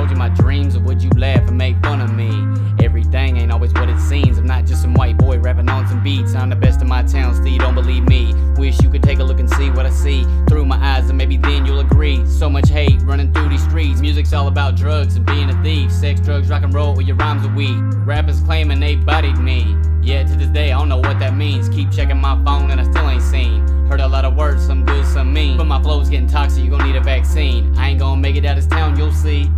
told you my dreams, or would you laugh and make fun of me? Everything ain't always what it seems. I'm not just some white boy rapping on some beats. I'm the best in my town, still you don't believe me. Wish you could take a look and see what I see through my eyes, and maybe then you'll agree. So much hate running through these streets. Music's all about drugs and being a thief. Sex, drugs, rock and roll, or your rhymes are weak. Rappers claiming they bodied me, yet to this day I don't know what that means. Keep checking my phone and I still ain't seen. Heard a lot of words, some good, some mean, but my flow's getting toxic, you gon' need a vaccine. I ain't gon' make it out of this town, you'll see.